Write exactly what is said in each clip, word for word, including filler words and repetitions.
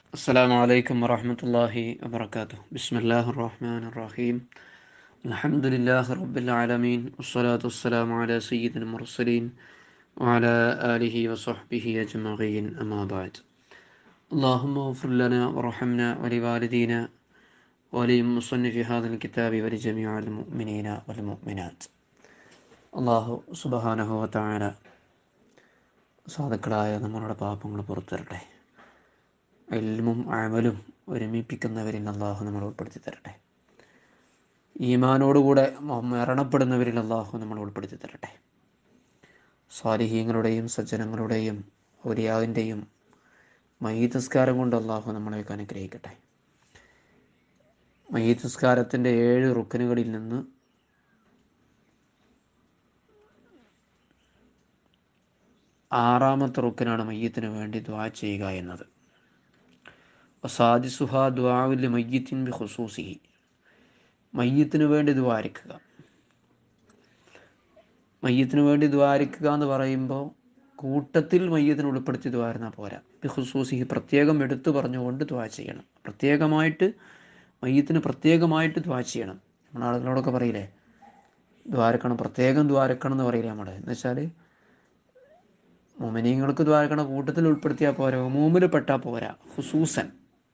السلام عليكم ورحمة الله وبركاته. بسم الله الرحمن الرحيم. الحمد لله رب العالمين، والصلاة والسلام على سيد المرسلين وعلى آله وصحبه أجمعين، أما بعد. اللهم اغفر لنا وارحمنا ولوالدينا ولمصنف هذا الكتاب ولجميع المؤمنين والمؤمنات. അള്ളാഹു സുബ്ഹാനഹു വ തആല സാധുക്കളായ നമ്മളുടെ പാപങ്ങൾ പുറത്തു തരട്ടെ. ഇൽമും അമലും ഒരുമിപ്പിക്കുന്നവരിൽ അള്ളാഹു നമ്മൾ ഉൾപ്പെടുത്തി തരട്ടെ. ഈമാനോടുകൂടെ മരണപ്പെടുന്നവരിൽ അള്ളാഹു നമ്മൾ ഉൾപ്പെടുത്തി തരട്ടെ. സ്വാലിഹീങ്ങളുടെയും സജ്ജനങ്ങളുടെയും ഔലിയാവിൻ്റെയും മയ്യിത്ത് നിസ്കാരം കൊണ്ട് അള്ളാഹു നമ്മളെയൊക്കെ അനുഗ്രഹിക്കട്ടെ. മയ്യിത്ത് നിസ്കാരത്തിൻ്റെ ഏഴ് റുക്കനുകളിൽ നിന്ന് ആറാമത്തെ റുക്കനാണ് മയ്യത്തിന് വേണ്ടി ദുആ ചെയ്യുക എന്നത്. സാദിസുഹ ദുആഉൽ മയ്യിത്തിൻ ബി ഖുസൂസിഹി, മയ്യത്തിന് വേണ്ടി ദ്വാരിക്കുക. മയ്യത്തിന് വേണ്ടി ദ്വാരിക്കുക എന്ന് പറയുമ്പോൾ കൂട്ടത്തിൽ മയ്യത്തിന് ഉൾപ്പെടുത്തി ദ്വാരുന്നാൽ പോരാ. ബി ഖുസൂസിഹി, പ്രത്യേകം എടുത്തു പറഞ്ഞുകൊണ്ട് ദ്വാ ചെയ്യണം. പ്രത്യേകമായിട്ട് മയ്യത്തിന് പ്രത്യേകമായിട്ട് ദ്വാ ചെയ്യണം. നമ്മുടെ ആളുകളോടൊക്കെ പറയില്ലേ, ദ്വാരക്കണം, പ്രത്യേകം ദ്വാരക്കണം എന്ന് പറയില്ലേ നമ്മൾ. എന്ന് വെച്ചാൽ മുഅ്മിനീങ്ങൾക്ക് ദ്വാരക്കണം, കൂട്ടത്തിൽ ഉൾപ്പെടുത്തിയാൽ പോരാ, ഉമൂമിൽ പെട്ടാൽ പോരാ, ഖുസൂസൻ.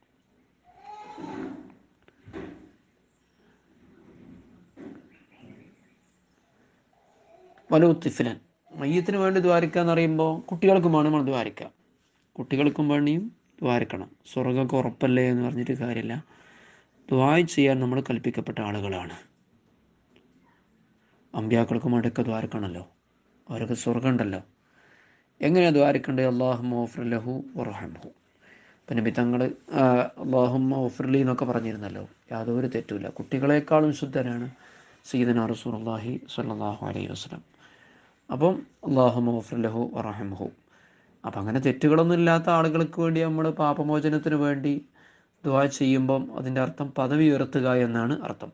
വലു തിഫ്ലൻ, മയ്യത്തിന് വേണ്ടി ദ്വാരിക്കുക എന്ന് പറയുമ്പോൾ കുട്ടികൾക്കും വേണം നമ്മൾ ദ്വാരിക്കുക. കുട്ടികൾക്കും വേണ്ടിയും ദ്വാരിക്കണം. സ്വർഗ്ഗമൊക്കെ ഉറപ്പല്ലേ എന്ന് പറഞ്ഞിട്ട് കാര്യമില്ല. ദ്വാ ചെയ്യാൻ നമ്മൾ കൽപ്പിക്കപ്പെട്ട ആളുകളാണ്. അമ്പ്യാക്കൾക്കും അടുക്ക ദ്വാരക്കണമല്ലോ, അവർക്ക് സ്വർഗ്ഗം ഉണ്ടല്ലോ. എങ്ങനെയാണ് ദ്വാരിക്കേണ്ടത്? അല്ലാഹുമ്മ ഗഫിർ ലഹു വർഹംഹു. പിന്നെ നബി തങ്ങൾ അല്ലാഹുമ്മ ഗഫിർലി എന്നൊക്കെ പറഞ്ഞിരുന്നല്ലോ. യാതൊരു തെറ്റുമില്ല. കുട്ടികളെക്കാളും ശുദ്ധനാണ് സയ്യിദുനാ റസൂലുള്ളാഹി സ്വല്ലല്ലാഹു അലൈഹി വസല്ലം. അപ്പം അല്ലാഹുമ്മ ഗഫിർ ലഹു വർഹംഹു. അപ്പം അങ്ങനെ തെറ്റുകളൊന്നും ഇല്ലാത്ത ആളുകൾക്ക് വേണ്ടി നമ്മൾ പാപമോചനത്തിന് വേണ്ടി ദുആ ചെയ്യുമ്പം അതിൻ്റെ അർത്ഥം പദവി ഉയർത്തുക എന്നാണ് അർത്ഥം.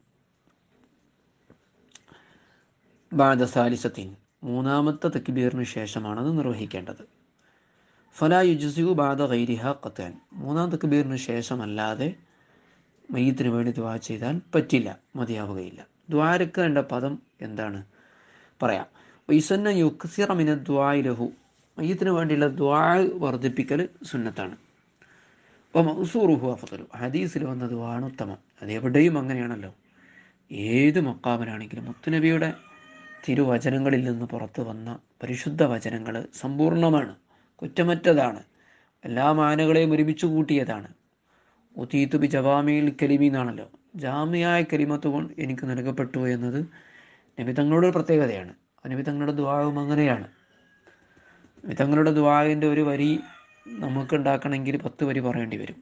ബഅദ സാലിസത്തിൻ, മൂന്നാമത്തെ തക്ബീറിന് ശേഷമാണ് അത് നിർവഹിക്കേണ്ടത്. ഫലാ യുജ്സിഉ ബഅദ ഗൈരിഹ ഖത്അൻ, മൂന്നാം തക്ബീറിന് ശേഷമല്ലാതെ മയ്യിത്തിന് വേണ്ടി ദുആ ചെയ്താൽ പറ്റില്ല, മതിയാവുകയില്ല. ദ്വാരക്കേണ്ട പദം എന്താണ് പറയാം. വൈസന്ന യുക്സിറ മിന ദുആഇ ലഹു, മയ്യിത്തിന് വേണ്ടിയുള്ള ദുആ വർദ്ധിപ്പിക്കൽ സുന്നത്താണ്. അപ്പോൾ മഖ്സൂറുഹു അഫ്ളു, ഹദീസിൽ വന്ന ദുആണ് ഉത്തമം. അതെവിടെയും അങ്ങനെയാണല്ലോ. ഏത് മക്കാമിലാണെങ്കിലും മുത്തുനബിയുടെ തിരുവചനങ്ങളിൽ നിന്ന് പുറത്തു വന്ന പരിശുദ്ധ വചനങ്ങൾ സമ്പൂർണ്ണമാണ്, കുറ്റമറ്റതാണ്, എല്ലാ മാനകളെയും ഒരുമിച്ച് കൂട്ടിയതാണ്. ഉതീതു ബി ജവാമിൽ കലിമി എന്നാണല്ലോ. ജാമിയായ കലിമത്ത് കൊണ്ട് എനിക്ക് നൽകപ്പെട്ടു എന്നത് നബി തങ്ങളുടെ ഒരു പ്രത്യേകതയാണ്. നബി തങ്ങളുടെ ദുആവും അങ്ങനെയാണ്. നബി തങ്ങളുടെ ദുആവിൻ്റെ ഒരു വരി നമുക്ക് ഉണ്ടാക്കണമെങ്കിൽ പത്ത് വരി പറയേണ്ടി വരും.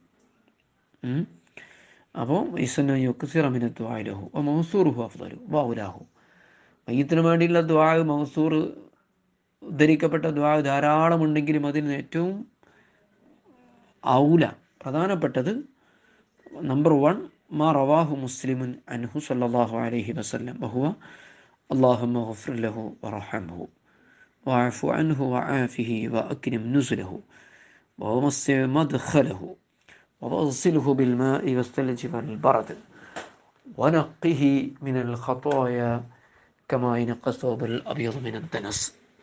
അപ്പോൾ ഇസ്ന യുക്സിറ മിന ദുആഇ ലഹു വ മൗസൂറുഹു അഫ്ളു വ ഔലാഹു, മയ്യിത്തിന് വേണ്ടിയുള്ള ദുആ മൗസൂർ, ഉദ്ധരിക്കപ്പെട്ട ദുആ ധാരാളം ഉണ്ടെങ്കിലും അതിൽ ഏറ്റവും ഔല, പ്രധാനപ്പെട്ടത് നമ്പർ വൺ മാ റവാഹു മുസ്ലിമുൻ അൻഹു സല്ലല്ലാഹു അലൈഹി വസല്ലം വഹുവ അല്ലാഹുമ്മ ഗഫിർ ലഹു വർഹംഹു വഅഫു അൻഹു വആഫിഹി വഅക്രിം നുസുലഹു വവസ്സി മദ്ഖലഹു വഗ്സിൽഹു ബിൽമാഇ വസ്സൽജി വൽബറദ് വനഖിഹി മിനൽ ഖതായ കമാ യനഖ الثوب الأبيض من الدنس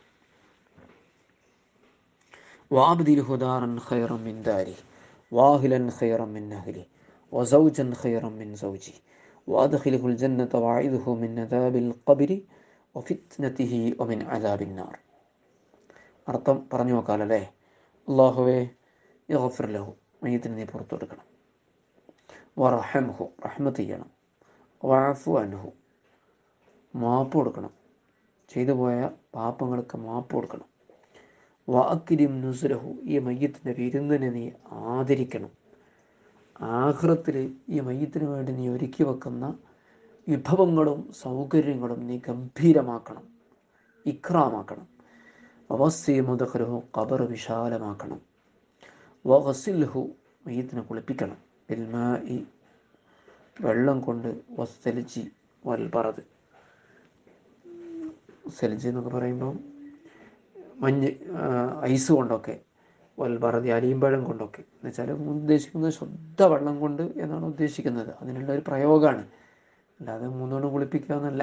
وأبدله دارا خيرا من داره وأهلا خيرا من أهله وزوجا خيرا من زوجه وأدخله الجنة وأعذه من عذاب القبر وفتنته ومن عذاب النار. അർത്ഥം പറഞ്ഞു നോക്കാമല്ലേ. അല്ലാഹുവേ യഗ്ഫിർ ലഹു, മയ്യിത്തിന് നീ പുറത്തു കൊടുക്കണം. വറഹംഹു, റഹ്മത്ത് ചെയ്യണം. വഅഫു അൻഹു, മാപ്പ് കൊടുക്കണം, ചെയ്തു പോയ പാപങ്ങൾക്ക് മാപ്പ് കൊടുക്കണം. വഅക്രിം നുസുലഹു, ഈ മയ്യിത്തിൻ്റെ വിരുന്നിനെ നീ ആദരിക്കണം. ആഖിറത്തിൽ ഈ മയ്യിത്തിന് വേണ്ടി നീ ഒരുക്കി വെക്കുന്ന വിഭവങ്ങളും സൗകര്യങ്ങളും നീ ഗംഭീരമാക്കണം, ഇക്റാമാക്കണം. വവസ്സി മുദ്ഖലഹു, ഖബർ വിശാലമാക്കണം. വഗ്സിൽഹു, മയ്യിത്തിനെ കുളിപ്പിക്കണം. ബിൽമാഇ, വെള്ളം കൊണ്ട്. വസ്സൽജി വൽബറദ്, സെൽജ് എന്നൊക്കെ പറയുമ്പോൾ മഞ്ഞ്, ഐസ് കൊണ്ടൊക്കെ. വൽബറതി അലിയമ്പഴം കൊണ്ടൊക്കെ എന്ന് വെച്ചാൽ ഉദ്ദേശിക്കുന്നത് ശുദ്ധ വെള്ളം കൊണ്ട് എന്നാണ് ഉദ്ദേശിക്കുന്നത്. അതിനുള്ള ഒരു പ്രയോഗമാണ്, അല്ലാതെ മൂന്നുകൊണ്ട് കുളിപ്പിക്കുക എന്നല്ല.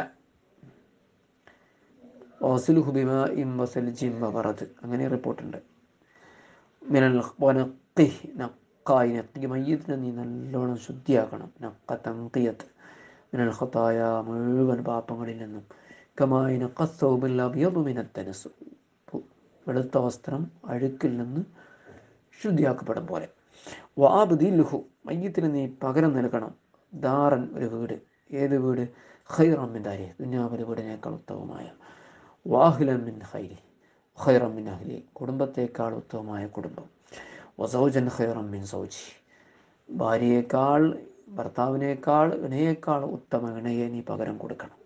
ഓസിൽ ഹുബിമ ഇം വസൽ ജിം വറത് അങ്ങനെ റിപ്പോർട്ടുണ്ട്. മിനൽ വനഖി നക്കായി നക്കി മയ്യത്തിനെ നീ നല്ലോണം ശുദ്ധിയാക്കണം. നക്ക തങ്കിയത്ത് മിനൽ ഖതായ മുഴുവൻ പാപങ്ങളിൽ നിന്നും. കമായി നക്കസൗബിൽ അബിയദു മിനത്തനസ് വെളുത്ത വസ്ത്രം അഴുക്കിൽ നിന്ന് ശുദ്ധിയാക്കപ്പെടും പോലെ. വാബ്ദിൽഹു മയ്യത്തിന് നീ പകരം നൽകണം. ദാറൻ ഒരു വീട്, ഏത് വീട്? ഖൈറൻ മിൻ ദാരി ദുനിയാവിലെ വീടിനേക്കാൾ ഉത്തമമായ. വാഹിലൻ മിൻ ഖൈരി ഖൈറൻ മിൻ അഹ്ലി കുടുംബത്തേക്കാൾ ഉത്തമമായ കുടുംബം. വസൗജൻ ഖൈറൻ മിൻ സൗജി ഭാര്യയേക്കാൾ ഭർത്താവിനേക്കാൾ ഇണയേക്കാൾ ഉത്തമ ഇണയെ നീ പകരം കൊടുക്കണം.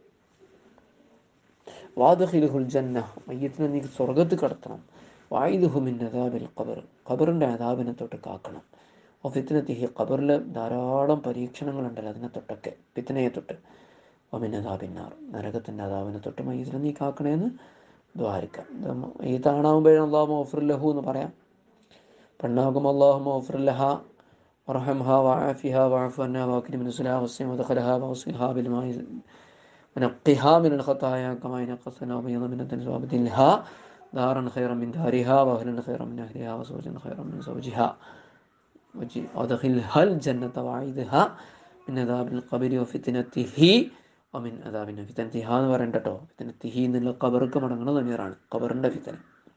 വാദ്ഖിൽഹുൽ ജന്ന മയ്യത്തിനെ നീ സ്വർഗത്ത് കടത്തണം. വായിദുഹു മിൻ അദാബിൽ ഖബർ ഖബറിൻ്റെ അദാബിനെ തൊട്ട് കാക്കണം. ഓ ഫിത്നത്തിഹി ഖബറിൽ ധാരാളം പരീക്ഷണങ്ങളുണ്ടല്ലോ, അതിനെ തൊട്ടൊക്കെ ഫിത്നയെ തൊട്ട്. ഒമിൻ അദാബിന്നാർ നരകത്തിൻ്റെ അദാബിനെ തൊട്ട് മയ്യത്തിനെ നീ കാക്കണേന്ന് ദ്വാരിക്കാം. ഈ താണാകുമ്പോഴേ അല്ലാഹു മഗ്ഫിർ ലഹു എന്ന് പറയാം. പെണ്ണാകുമ്പോൾ അല്ലാഹു മഗ്ഫിർ ലഹ വർഹംഹ വഅഫിഹ വഅഫു അൻഹാ വഅക്രിം നുസുലഹാ വസ്സിം വദഖലഹാ വഗ്സിൽഹാ ബിൽമാഇ ونقها من الخطايا كما ينقى الثوب الأبيض من الدنس وأبدلها دارا خيرا من دارها وأهلا خيرا من أهلها وزوجا خيرا من زوجها وأدخلها الجنة وأعيذها من عذاب القبر وفتنته ومن عذاب فتنتها എന്ന് പറയണ്ടട്ടോ. ഫിത്നത്തിഹി എന്നുള്ള ഖബർക്ക് മടങ്ങുന്ന ദമീറാണ്, ഖബറിൻ്റെ ഫിത്ന.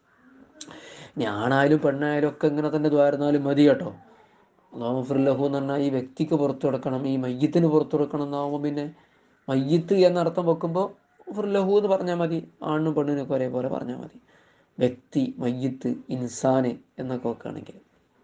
ഇനി ആണായാലും പെണ്ണായാലും ഒക്കെ ഇങ്ങനെ തന്നെ ദ്വാരുന്നാലും മതി കേട്ടോ. അല്ലാഹു മഗ്ഫിർ ലഹു എന്ന് പറഞ്ഞാൽ ഈ വ്യക്തിക്ക് പുറത്തു കൊടുക്കണം, ഈ മയ്യത്തിന് പുറത്തു കൊടുക്കണം എന്നാകുമ്പോൾ പിന്നെ മയ്യത്ത് എന്നർത്ഥം വെക്കുമ്പോൾ ഫുർലഹു എന്ന് പറഞ്ഞാൽ മതി. ആണിനും പെണ്ണിനൊക്കെ ഒരേപോലെ പറഞ്ഞാൽ മതി. വ്യക്തി, മയ്യത്ത്, ഇൻസാന് എന്നൊക്കെ വെക്കുകയാണെങ്കിൽ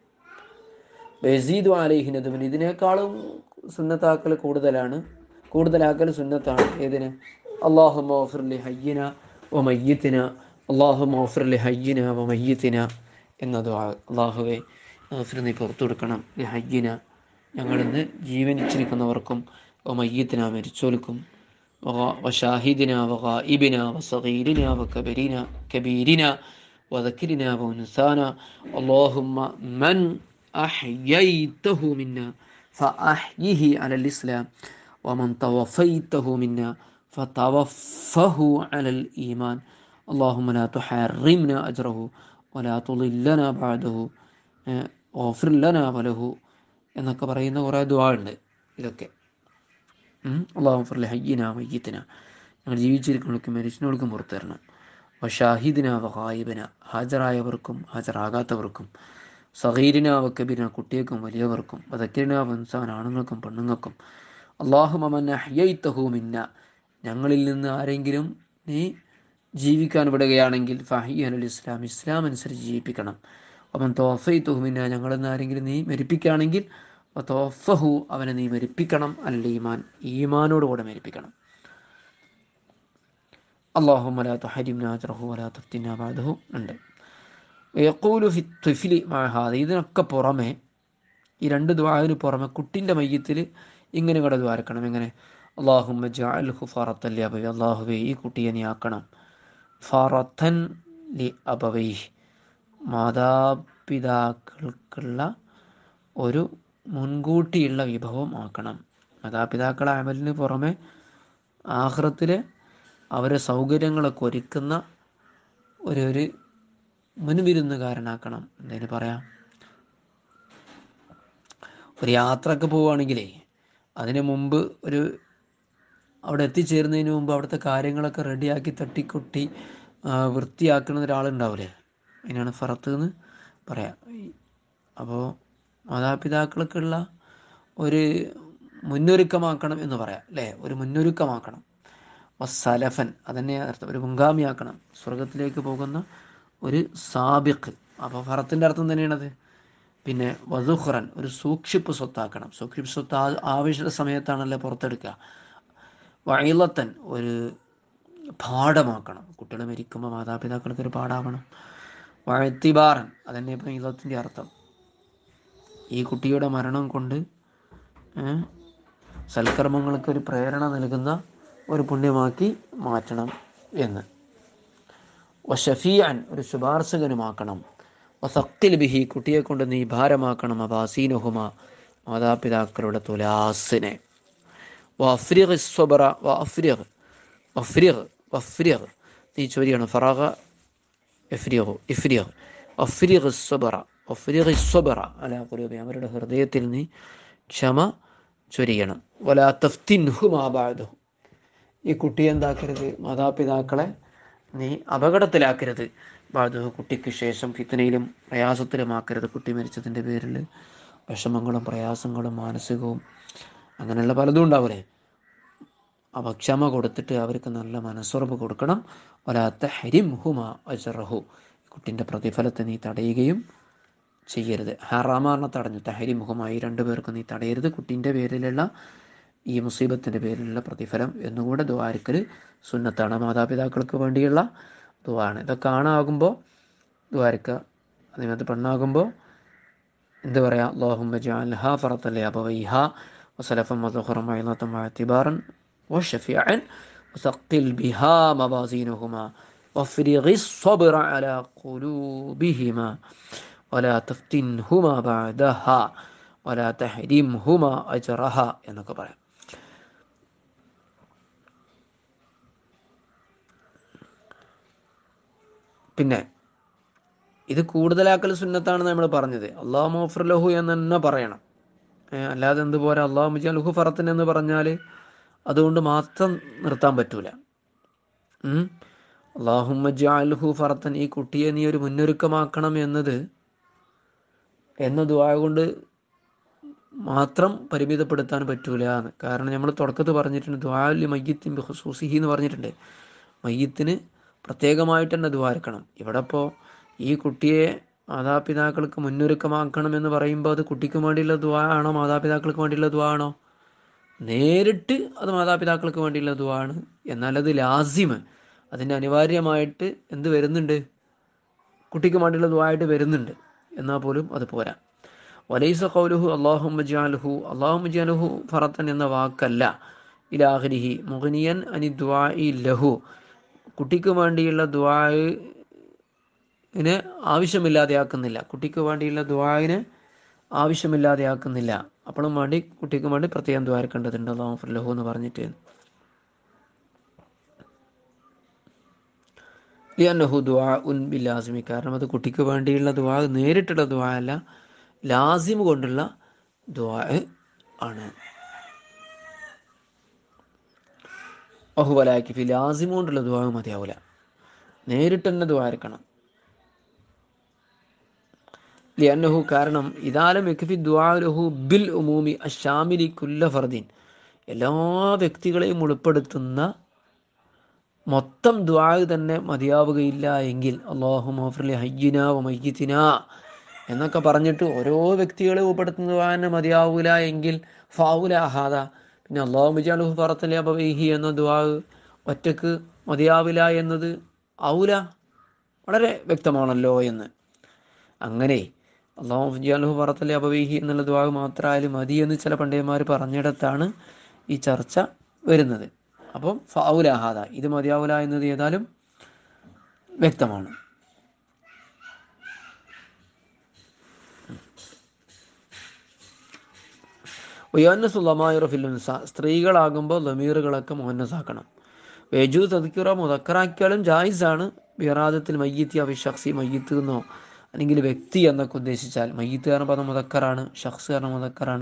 ബസീദു അലൈഹിനതുമിന് ഇതിനേക്കാളും സുന്നത്താക്കൽ കൂടുതലാണ്, കൂടുതലാക്കൽ സുന്നത്താണ്. ഏതിന്? അല്ലാഹുമ്മ ഗഫിർ ലി ഹയ്യിന വ മയ്യിത്തിന അല്ലാഹുമ്മ ഗഫിർ ലി ഹയ്യിന വ മയ്യിത്തിന എന്ന ദുആ. അല്ലാഹുവേ ഗഫിർ നീ പുറത്തു കൊടുക്കണം, ലി ഹയ്യിന ഞങ്ങളിന്ന് ജീവനിച്ചിരിക്കുന്നവർക്കും വ മയ്യിത്തിന മരിച്ചോൽക്കും വഷാഹിദിന വഗായിബിന വസഗീരിന വകബീരിന കബീരിന വദക്കിരിന വഉൻസാന അല്ലാഹുമ്മ മൻ അഹ്യൈതഹു മിന്ന ഫഅഹ്യിഹി അലൽ ഇസ്ലാം വമൻ തവഫൈതഹു മിന്ന ഫതവഫഹു അലൽ ഈമാൻ അല്ലാഹുമ്മ ലാ തുഹർറിംന അജ്റഹു വലാ തുളില്ലന ബഅദഹു വഗ്ഫിർ ലനാ വലഹു എന്നൊക്കെ പറയുന്ന കുറേ ദുആ ഉണ്ട്. ഇതൊക്കെ അല്ലാഹു ഗഫിർ ലി ഹയ്യിന മയ്യിത്തിന ഞങ്ങൾ ജീവിച്ചിരിക്കുന്നവർക്കും മരിച്ചവർക്കും പുറത്തു തരണം. വഷാഹിദിന വഗായിബിന ഹാജരായവർക്കും ഹാജരാകാത്തവർക്കും സഗീരിന വകബീരിന കുട്ടികൾക്കും വലിയവർക്കും വദക്കിരിന വൻസാൻ ആണുങ്ങൾക്കും പെണ്ണുങ്ങൾക്കും. അല്ലാഹുമ്മ മൻ അഹ്യൈതഹു മിന്ന ഞങ്ങളിൽ നിന്ന് ആരെങ്കിലും നീ ജീവിക്കാൻ വിടുകയാണെങ്കിൽ ഫഅഹ്യി അലൽ ഇസ്ലാം ഇസ്ലാം അനുസരിച്ച് ജീവിപ്പിക്കണം. വമൻ തവഫൈതഹു മിന്ന ഞങ്ങളിൽ നിന്ന് ആരെങ്കിലും നീ മരിപ്പിക്കുകയാണെങ്കിൽ വതവഫഹു അവനെ നീ മരിപ്പിക്കണം അൽ ഈമാൻ ഈമാനോടുകൂടെ മരിപ്പിക്കണം. അല്ലാഹുമ്മ ലാ തുഹരിംനാ അജ്റഹു വലാ തഫ്തിനാ ബഅദഹു ഉണ്ട്. യഖൂലു ഫി ത്വിഫ്ലി മഅ ഹാദ ഇതിനൊക്കെ പുറമെ, ഈ രണ്ട് ദുആന് പുറമെ കുട്ടിൻ്റെ മയ്യത്തിൽ ഇങ്ങനെ കൂടെ ദ്വാരക്കണം. എങ്ങനെ? അല്ലാഹുമ്മ ജഅൽഹു ഫറത്തൻ ലി അബവൈഹി അല്ലാഹുവേ ഈ കുട്ടിയെ നീ ആക്കണം ഫറത്തൻ ലി അബവൈഹി മാതാപിതാക്കൾക്കുള്ള ഒരു മുൻകൂട്ടിയുള്ള വിഭവം ആക്കണം. മാതാപിതാക്കളെ അമലിന് പുറമെ ആഖിറത്തിൽ അവരെ സൗകര്യങ്ങളൊക്കെ ഒരുക്കുന്ന ഒരു ഒരു മുൻവിരുന്നുകാരനാക്കണം. എന്തേലും പറയാം, ഒരു യാത്രക്ക് പോവുകയാണെങ്കിലേ അതിന് മുമ്പ് ഒരു അവിടെ എത്തിച്ചേരുന്നതിന് മുമ്പ് അവിടുത്തെ കാര്യങ്ങളൊക്കെ റെഡിയാക്കി തട്ടിക്കൊട്ടി വൃത്തിയാക്കുന്ന ഒരാളുണ്ടാവില്ലേ, അതിനാണ് ഫറത്ത് എന്ന് പറയാം. അപ്പോൾ മാതാപിതാക്കൾക്കുള്ള ഒരു മുന്നൊരുക്കമാക്കണം എന്ന് പറയാം അല്ലേ, ഒരു മുന്നൊരുക്കമാക്കണം. വസ്സലഫൻ അതന്നെ അർത്ഥം, ഒരു മുൻഗാമിയാക്കണം, സ്വർഗത്തിലേക്ക് പോകുന്ന ഒരു സാബിഖ്. അപ്പോൾ ഫറത്തിൻ്റെ അർത്ഥം തന്നെയാണത്. പിന്നെ വസുഖ്റൻ ഒരു സൂക്ഷിപ്പ് സ്വത്താക്കണം, സൂക്ഷിപ്പ് സ്വത്ത് ആവശ്യ സമയത്താണല്ലോ പുറത്തെടുക്കുക. വഇലത്തൻ ഒരു പാഠമാക്കണം, കുട്ടികൾ മരിക്കുമ്പോൾ മാതാപിതാക്കൾക്ക് ഒരു പാഠമാകണം. വഅ്തിബാറൻ അതന്നെ ഇപ്പം ഇലത്തിൻ്റെ അർത്ഥം, ഈ കുട്ടിയുടെ മരണം കൊണ്ട് സൽക്കർമ്മങ്ങൾക്ക് ഒരു പ്രേരണ നൽകുന്ന ഒരു പുണ്യമാക്കി മാറ്റണം എന്ന്. വഷഫീഅൻ ഒരു ശുപാർശകനുമാക്കണം. വസഖിൽ ബിഹി കുട്ടിയെ കൊണ്ട് നീ ഭാരമാക്കണം അബാസീനുഹുമ മാതാപിതാക്കളുടെ തുലാസിനെ. വഫ്രിഖ് സ്വബറ വഫ്രിഖ് വഫ്രിഖ് വഫ്രിഖ് നീ ചൊരിയണം. ഫറഖ എഫ്രിഖു ഇഫ്രിഖ് വഫ്രിഖ് സ്വബറ വഫ്രിഖ് സ്വബറ അലാ ഖുലൂബിഹിം അവരുടെ ഹൃദയത്തിൽ നീ ക്ഷമ ചൊരിയണം. വലാ തഫ്തിൻഹുമാ ബഅദഹു ഈ കുട്ടിയെ എന്താക്കരുത്, മാതാപിതാക്കളെ നീ അപകടത്തിലാക്കരുത്. ബഅദഹു കുട്ടിക്ക് ശേഷം ഫിത്നയിലും പ്രയാസത്തിലുമാക്കരുത്. കുട്ടി മരിച്ചതിൻ്റെ പേരിൽ വിഷമങ്ങളും പ്രയാസങ്ങളും മാനസികവും അങ്ങനെയുള്ള പലതും ഉണ്ടാവില്ലേ. അപ്പോൾ ക്ഷമ കൊടുത്തിട്ട് അവർക്ക് നല്ല മനസ്സുറപ്പ് കൊടുക്കണം. വലാ തഹ്രിംഹുമാ അജ്റഹു കുട്ടിൻ്റെ പ്രതിഫലത്തെ നീ തടയുകയും ചെയ്യരുത്. ഹറാമാറിനെ തടഞ്ഞു, തഹ്രിംഹുമാ ഈ രണ്ടു പേർക്ക് നീ തടയരുത്. കുട്ടീൻ്റെ പേരിലുള്ള ഈ മുസീബത്തിൻ്റെ പേരിലുള്ള പ്രതിഫലം എന്നുകൂടെ ദുആരിക്കൽ സുന്നത്താണ്. മാതാപിതാക്കൾക്ക് വേണ്ടിയുള്ള ദുആണ്. ഇതൊക്കെ ആണാകുമ്പോൾ ദുആരിക്കുക. അതിനകത്ത് പെണ്ണാകുമ്പോൾ എന്ത് പറയാ, അല്ലാഹുമ്മ ജഅൽഹാ ഫറത്തൻ ലിഅബവൈഹാ വസലഫൻ വസുഖറൻ വഇളതൻ വഅതിബാറൻ വശഫീഅൻ വസഖിൽ ബിഹാ മവാസീനഹുമാ വഫ്രിഖിസ് സ്വബ്റ അലാ ഖുലൂബിഹിമാ വലാ തഫ്തിൻഹുമാ ബഅദഹാ വലാ തഹ്രിംഹുമാ അജ്റഹ എന്നൊക്കെ പറയാം. പിന്നെ ഇത് കൂടുതലാക്കൽ സുന്നത്താണെന്ന് നമ്മൾ പറഞ്ഞത്. അല്ലാഹു മഗ്ഫിർ ലഹു എന്ന് തന്നെ പറയണം. അല്ലാതെ എന്ത് പോരാ അല്ലാഹു ജഅൽഹു ഫറത്തൻ എന്ന് പറഞ്ഞാൽ അതുകൊണ്ട് മാത്രം നിർത്താൻ പറ്റൂല. അല്ലാഹുമ്മ ജഅൽഹു ഫറത്തൻ ഈ കുട്ടിയെ നീ ഒരു മുന്നൊരുക്കമാക്കണം എന്നത് എന്ന ദുആ കൊണ്ട് മാത്രം പരിമിതപ്പെടുത്താൻ പറ്റൂല എന്ന്. കാരണം നമ്മൾ തുടക്കത്ത് പറഞ്ഞിട്ടുണ്ട് ദുആഉൽ മയ്യിത്തിൻ ബിഖുസൂസിഹി എന്ന് പറഞ്ഞിട്ടുണ്ട്. മയ്യിത്തിന് പ്രത്യേകമായിട്ട് തന്നെ ദുആ ഇരിക്കണം. ഇവിടെ ഇപ്പോൾ ഈ കുട്ടിയെ മാതാപിതാക്കൾക്ക് മുന്നൊരുക്കമാക്കണം എന്ന് പറയുമ്പോൾ അത് കുട്ടിക്ക് വേണ്ടിയുള്ള ദുആ ആണോ മാതാപിതാക്കൾക്ക് വേണ്ടിയുള്ള ദുആ ആണോ? നേരിട്ട് അത് മാതാപിതാക്കൾക്ക് വേണ്ടിയുള്ള ദുആ ആണ്. എന്നാൽ അത് ലാസിമ് അതിൻ്റെ അനിവാര്യമായിട്ട് എന്ത് വരുന്നുണ്ട്, കുട്ടിക്ക് വേണ്ടിയുള്ള ദുആ ആയിട്ട് വരുന്നുണ്ട്. എന്നാൽ പോലും അത് പോരാ. വലൈസ ഖൗലുഹു അല്ലാഹുമ്മ ജഅൽഹു അല്ലാഹുമ്മ ജഅൽഹു ഫറത്തൻ എന്ന വാക്കല്ല ഇലാഖിരിഹി മുഗ്നിയൻ അനി ദുആഇ ലഹു കുട്ടിക്ക് വേണ്ടിയുള്ള ദുആഇനെ ആവശ്യമില്ലാതെയാക്കുന്നില്ല. കുട്ടിക്ക് വേണ്ടിയുള്ള ദുആഇനെ ആവശ്യമില്ലാതെയാക്കുന്നില്ല. അപ്പോഴും വേണ്ടി കുട്ടിക്ക് വേണ്ടി പ്രത്യേകം ദുആ ഇരക്കേണ്ടതുണ്ട് അല്ലാഹു മഗ്ഫിർ ലഹു എന്ന് പറഞ്ഞിട്ട്. ലിഅന്നഹു ദുആഉൻ ബിലാസിമി കാരണം അത് കുട്ടിക്ക് വേണ്ടിയുള്ള ദുആ നേരിട്ടുള്ള ദുആ അല്ല, ലാസിം കൊണ്ടുള്ള ദുആ ആണ്. വഹുവലാക്കിഫി ലാസിം കൊണ്ടുള്ള ദുആ മതിയാവില്ല, നേരിട്ട് തന്നെ ദുആ ഇരക്കണം. ലിഅന്നഹു കാരണം ഇദാലം യക്ഫി ദുആ ലഹു ബിൽ ഉമൂമി അശ്ശാമിലി കുല്ല ഫർദിൻ എല്ലാ വ്യക്തികളെയും ഉൾപ്പെടുത്തുന്ന മൊത്തം ദുആ തന്നെ മതിയാവുകയില്ല എങ്കിൽ അല്ലാഹുമ്മ ഗഫിർ ലി ഹയ്യിനാ വ മയ്യിത്തിനാ എന്നൊക്കെ പറഞ്ഞിട്ട് ഓരോ വ്യക്തികളെ ഉൾപ്പെടുത്തുന്ന ദുആ തന്നെ മതിയാവൂല എങ്കിൽ ഫൗല ഹാദ പിന്നെ അല്ലാഹുമ്മ ജഅൽഹു ഫറത്തൻ ലിഅബവൈഹി എന്ന ദുആ ഒറ്റക്ക് മതിയാവില്ല എന്നത് ഔല വളരെ വ്യക്തമാണല്ലോ എന്ന്. അങ്ങനെ അല്ലാഹു ജഅൽഹു ഫറത്തൻ ലിഅബവൈഹി എന്നുള്ള ദുആ മാത്രമായാലും മതി എന്ന് ചില പണ്ഡിതന്മാർ പറഞ്ഞിടത്താണ് ഈ ചർച്ച വരുന്നത്. അപ്പം ഫൗല ഹാദ ഇത് മതിയാവില്ല എന്നത് ഏതായാലും വ്യക്തമാണ്. സ്ത്രീകളാകുമ്പോൾ ലമീറുകളൊക്കെ മുഹന്നസാക്കണം. വേജു തദ്ക്കിറ മുദക്കറാക്കിയാലും ജായിസാണ്. ബിറാദത്തിൽ മയ്യിത്തി അവി ഷഖ്സി മയ്യിത്ത് എന്നോ അല്ലെങ്കിൽ വ്യക്തി എന്നൊക്കെ ഉദ്ദേശിച്ചാൽ മയ്യിത്ത് കാരണം പദം മുദക്കറാണ്, ഷഖ്സ് കാരണം മുദക്കറാണ്.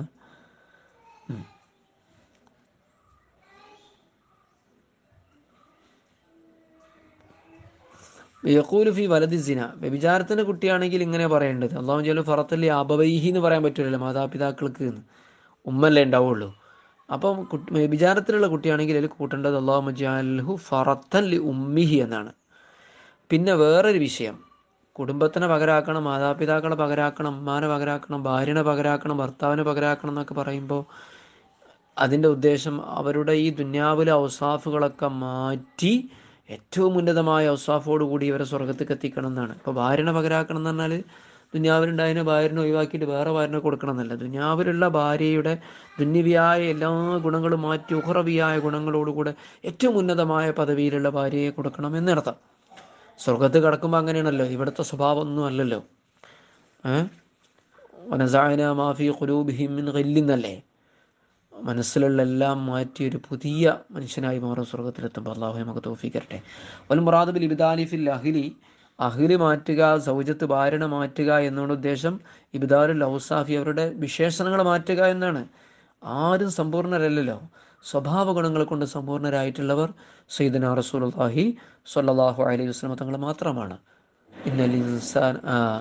യഖൂലു ഫി വലദി സിന വ്യഭിചാരത്തിൻ്റെ കുട്ടിയാണെങ്കിൽ ഇങ്ങനെ പറയേണ്ടത് അല്ലാഹു ജഅല ഫറത്തൻ ലി അബവൈഹി എന്ന് പറയാൻ പറ്റില്ലല്ലോ, മാതാപിതാക്കൾക്ക് എന്ന് ഉമ്മല്ലേ ഉണ്ടാവുള്ളൂ. അപ്പം കുട്ടി വ്യഭിചാരത്തിലുള്ള കുട്ടിയാണെങ്കിൽ അതിൽ കൂട്ടേണ്ടത് അല്ലാഹുമ്മ ജഅൽഹു ഫറത്തൻ ലി ഉമ്മിഹി എന്നാണ്. പിന്നെ വേറൊരു വിഷയം, കുടുംബത്തിനെ പകരാക്കണം, മാതാപിതാക്കളെ പകരാക്കണം, ഉമ്മാനെ പകരാക്കണം, ഭാര്യനെ പകരാക്കണം, ഭർത്താവിനെ പകരാക്കണം എന്നൊക്കെ പറയുമ്പോൾ അതിൻ്റെ ഉദ്ദേശം അവരുടെ ഈ ദുന്യാവിലെ ഔസാഫുകളൊക്കെ മാറ്റി ഏറ്റവും ഉന്നതമായ ഔസാഫോട് കൂടി ഇവരെ സ്വർഗത്തേക്ക് എത്തിക്കണം എന്നാണ്. ഇപ്പോൾ ഭാര്യനെ പകരാക്കണം എന്ന് പറഞ്ഞാൽ ദുന്യാവിലുണ്ടായതിനെ ഭാര്യനെ ഒഴിവാക്കിയിട്ട് വേറെ ഭാര്യനെ കൊടുക്കണം എന്നല്ല. ദുന്യാവിലുള്ള ഭാര്യയുടെ ദുന്യവിയായ എല്ലാ ഗുണങ്ങളും മാറ്റി ഉഹറവിയായ ഗുണങ്ങളോടുകൂടെ ഏറ്റവും ഉന്നതമായ പദവിയിലുള്ള ഭാര്യയെ കൊടുക്കണം എന്നർത്ഥം. സ്വർഗത്ത് കിടക്കുമ്പോൾ അങ്ങനെയാണല്ലോ, ഇവിടുത്തെ സ്വഭാവം ഒന്നും അല്ലല്ലോ. വനസായന മാഫി ഖുലൂബിഹിം മിൻ ഖില്ലിന്നല്ലേ, മനസ്സിലുള്ള എല്ലാം മാറ്റിയൊരു പുതിയ മനുഷ്യനായി മാറും സ്വർഗത്തിലെത്തുമ്പോൾ. അള്ളാഹു നമുക്ക് തൗഫീഖ് തരട്ടെ. വൽ മുറാദു ബിൽ ഇബ്ദാലി ഫിൽ അഹ്ലി, അഹ്ലി മാറ്റുക, സൗജത്ത് ഭാര്യനെ മാറ്റുക എന്നാണ് ഉദ്ദേശം. ഇബ്ദാലുൽ ഔസാഫി, അവരുടെ വിശേഷണങ്ങൾ മാറ്റുക എന്നാണ്. ആരും സമ്പൂർണ്ണരല്ലല്ലോ. സ്വഭാവ ഗുണങ്ങൾ കൊണ്ട് സമ്പൂർണ്ണരായിട്ടുള്ളവർ സയ്യിദുനാ റസൂലുള്ളാഹി സ്വല്ലല്ലാഹു അലൈഹി വസല്ലം തങ്ങൾ മാത്രമാണ്. ഇന്നൽ ഇൻസാൻ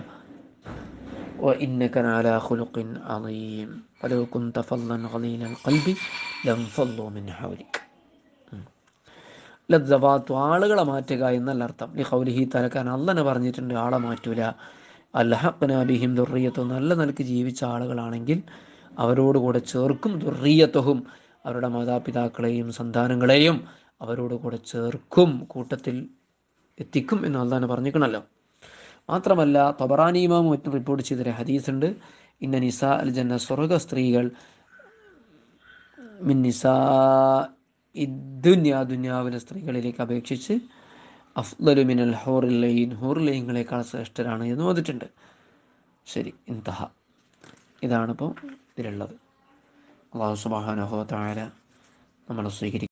وإنك لعلى خلق عظيم ولو كنت فظا غليظ القلب لانفضوا من حولك. ലദ്ദവാത്തു, ആളുകളെ മാറ്റുക എന്നല്ല അർത്ഥം. ഈ ഖൗലിഹി തലക്കാൻ അള്ളനെ പറഞ്ഞിട്ടുണ്ട് ആളെ മാറ്റൂല. അൽഹഖ്നാ ബിഹിം ദുർറിയത്തു, നല്ല നിലക്ക് ജീവിച്ച ആളുകളാണെങ്കിൽ അവരോടുകൂടെ ചേർക്കും. ദുർറിയത്തുഹും, അവരുടെ മാതാപിതാക്കളെയും സന്താനങ്ങളെയും അവരോടുകൂടെ ചേർക്കും, കൂട്ടത്തിൽ എത്തിക്കും എന്ന് അള്ളാഹ് പറഞ്ഞിരിക്കണല്ലോ. മാത്രമല്ല തബറാനി ഇമാം മറ്റും റിപ്പോർട്ട് ചെയ്തൊരു ഹദീസുണ്ട്. ഇന്ന നിസാ അൽ ജന്ന, സ്വർഗ സ്ത്രീകൾ മിൻ നിസാ ഇദ്ദുന്യ, ദുന്യാവിലെ സ്ത്രീകളിലേക്ക് അപേക്ഷിച്ച് അഫ്ളലു മിനൽ ഹൂറിൽ ലൈൻ, ഹൂറിൽ ലൈനുകളേക്കാൾ ശ്രേഷ്ഠരാണ് എന്ന് വന്നിട്ടുണ്ട്. ശരി, ഇൻതഹ. ഇതാണിപ്പോൾ ഇതിലുള്ളത്. അല്ലാഹു സുബ്ഹാനഹു വ തആല നമ്മളെ സ്വീകരിക്കും.